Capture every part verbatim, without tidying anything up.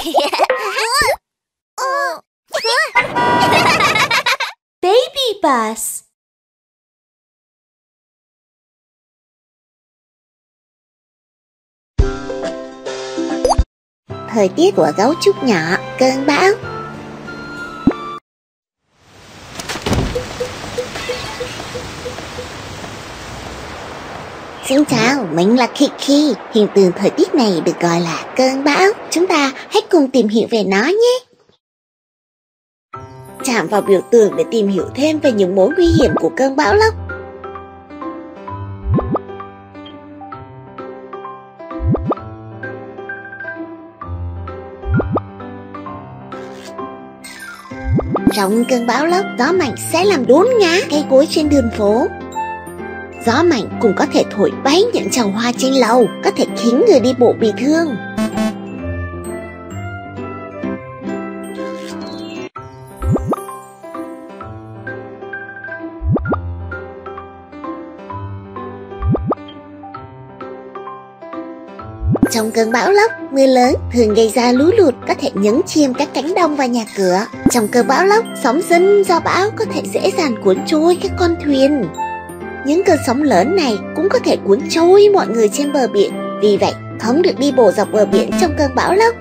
Baby bus. Thời tiết của gấu trúc nhỏ, cơn bão. Xin chào, mình là Kiki. Hiện tượng thời tiết này được gọi là cơn bão. Chúng ta hãy cùng tìm hiểu về nó nhé. Chạm vào biểu tượng để tìm hiểu thêm về những mối nguy hiểm của cơn bão lốc. Trong cơn bão lốc, gió mạnh sẽ làm đốn ngã cây cối trên đường phố. Gió mạnh cũng có thể thổi bay những chậu hoa trên lầu, có thể khiến người đi bộ bị thương. Trong cơn bão lốc, mưa lớn thường gây ra lũ lụt, có thể nhấn chìm các cánh đồng và nhà cửa. Trong cơn bão lốc, sóng dâng do bão có thể dễ dàng cuốn trôi các con thuyền. Những cơn sóng lớn này cũng có thể cuốn trôi mọi người trên bờ biển. Vì vậy, không được đi bộ dọc bờ biển trong cơn bão lốc.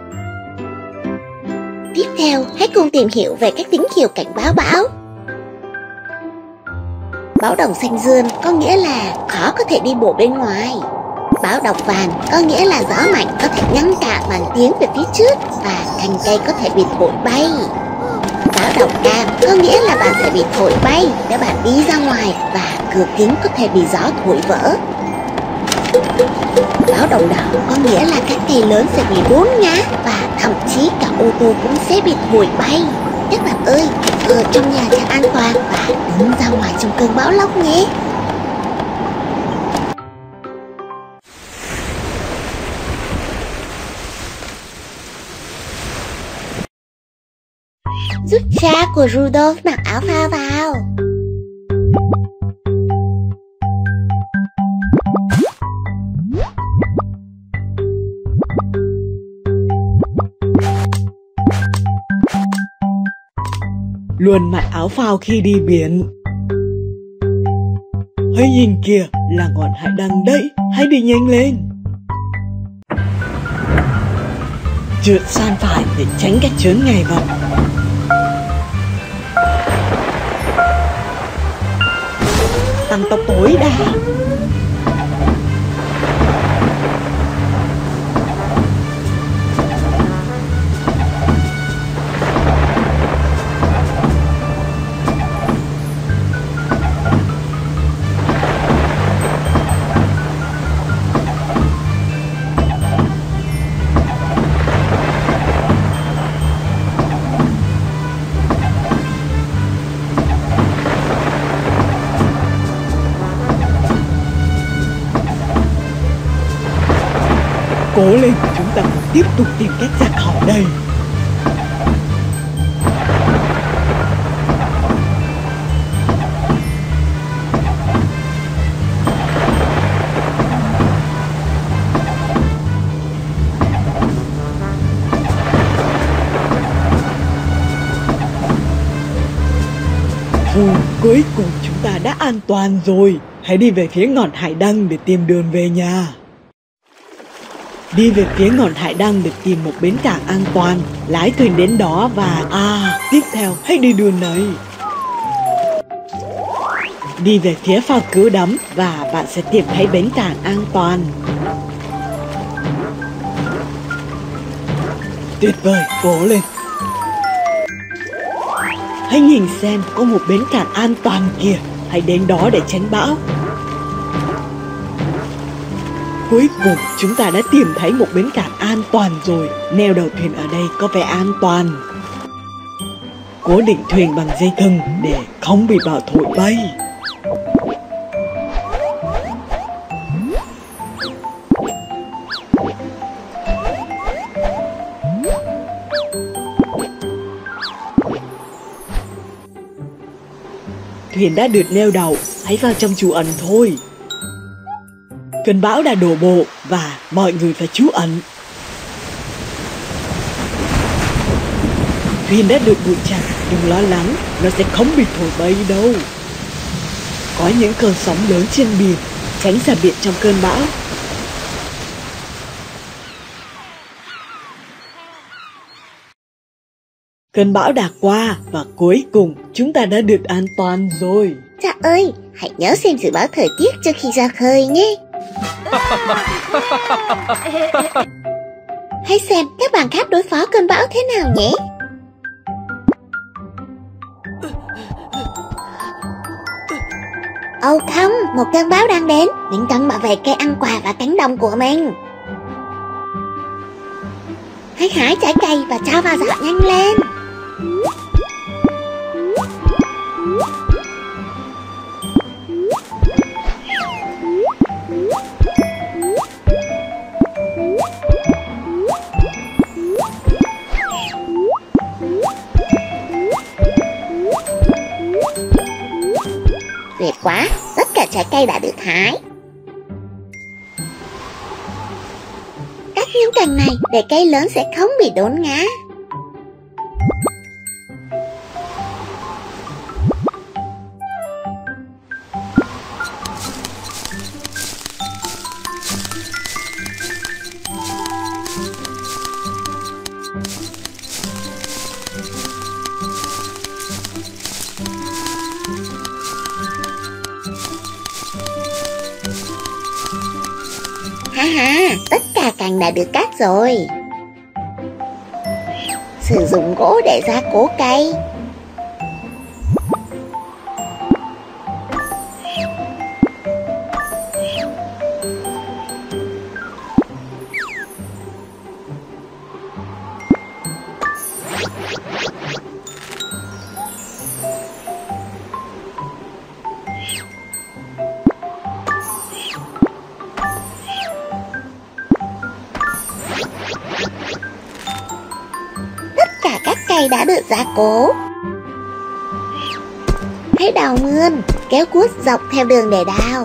Tiếp theo, hãy cùng tìm hiểu về các tín hiệu cảnh báo bão. Báo động xanh dương có nghĩa là khó có thể đi bộ bên ngoài. Báo động vàng có nghĩa là gió mạnh có thể ngăn cản bạn tiến về phía trước và cành cây có thể bị thổi bay. Báo động cam có nghĩa là bạn sẽ bị thổi bay nếu bạn đi ra ngoài và cửa kính có thể bị gió thổi vỡ. Báo động đỏ có nghĩa là các cây lớn sẽ bị đốn ngã và thậm chí cả ô tô cũng sẽ bị thổi bay. Các bạn ơi, ở trong nhà cho an toàn và đừng ra ngoài trong cơn bão lốc nhé. Giúp cha của Rudolph mặc áo phao vào. Luôn mặc áo phao khi đi biển. Hãy nhìn kìa, là ngọn hải đăng đấy, hãy đi nhanh lên. Trượt sang phải để tránh các chướng ngại vật. Tăng tốc tối đa. Cố lên, chúng ta phải tiếp tục tìm cách ra khỏi đây. Thôi, cuối cùng chúng ta đã an toàn rồi. Hãy đi về phía ngọn hải đăng để tìm đường về nhà. Đi về phía ngọn hải đăng để tìm một bến cảng an toàn, lái thuyền đến đó và... À, tiếp theo hãy đi đường này. Đi về phía phao cứu đắm và bạn sẽ tìm thấy bến cảng an toàn. Tuyệt vời, cố lên. Hãy nhìn xem, có một bến cảng an toàn kìa. Hãy đến đó để tránh bão. Cuối cùng, chúng ta đã tìm thấy một bến cảng an toàn rồi. Neo đầu thuyền ở đây có vẻ an toàn. Cố định thuyền bằng dây thừng để không bị bão thổi bay. Thuyền đã được neo đậu, hãy vào trong trú ẩn thôi. Cơn bão đã đổ bộ và mọi người phải trú ẩn. thuyền đã được buộc chặt, đừng lo lắng, nó sẽ không bị thổi bay đâu. Có những cơn sóng lớn trên biển, tránh ra biển trong cơn bão. Cơn bão đã qua và cuối cùng chúng ta đã được an toàn rồi. Cha ơi, hãy nhớ xem dự báo thời tiết trước khi ra khơi nhé. Hãy xem các bạn khác đối phó cơn bão thế nào nhé. Ồ không, một cơn bão đang đến. Mình cần bảo vệ cây ăn quả và cánh đồng của mình. Hãy hái trái cây và cho vào giỏ nhanh lên. Tuyệt quá, tất cả trái cây đã được hái. Cắt những cành này để cây lớn sẽ không bị đốn ngã. Ha ha, tất cả cành đã được cắt rồi. Sử dụng gỗ để gia cố cây. Cây đã được gia cố. Hãy đào mương, kéo cuốc dọc theo đường để đào.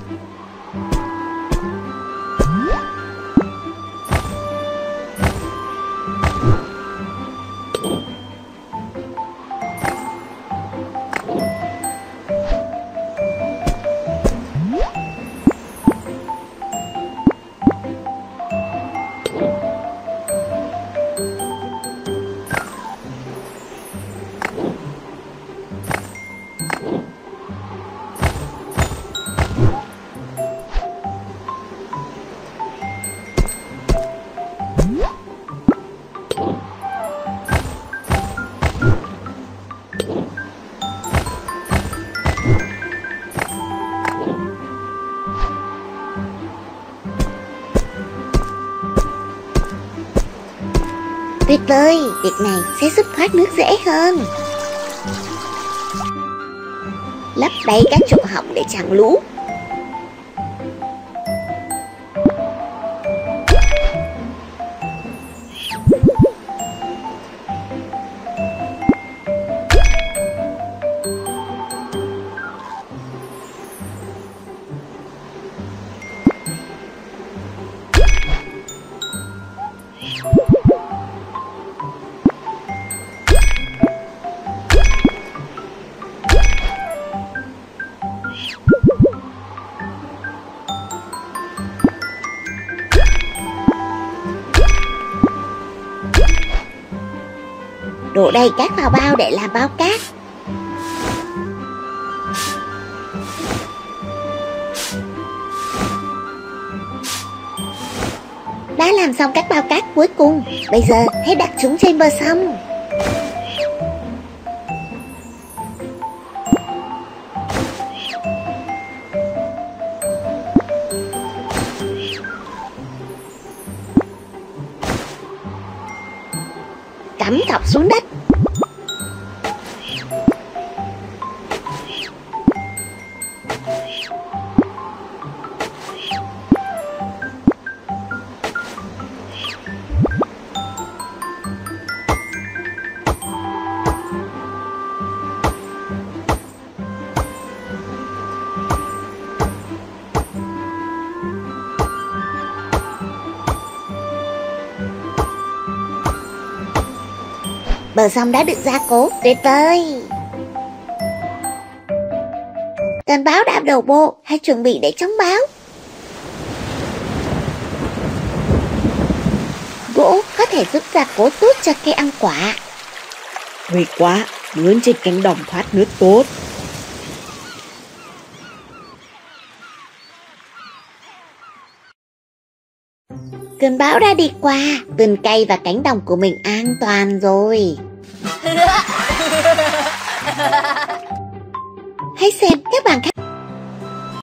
Tuyệt vời, việc này sẽ giúp thoát nước dễ hơn. Lấp đầy các chỗ hỏng để chặn lũ. Đổ đầy cát vào bao để làm bao cát. Đã làm xong các bao cát cuối cùng. Bây giờ hãy đặt chúng trên bờ sông. Cắm cọc xuống đất. bờ sông đã được gia cố, tuyệt vời. Cơn bão đã đổ bộ, hãy chuẩn bị để chống bão. Gỗ có thể giúp gia cố tốt cho cây ăn quả. Nguy quá, vướng trên cánh đồng thoát nước tốt. Cơn bão đã đi qua, vườn cây và cánh đồng của mình an toàn rồi. Hãy xem các bạn khác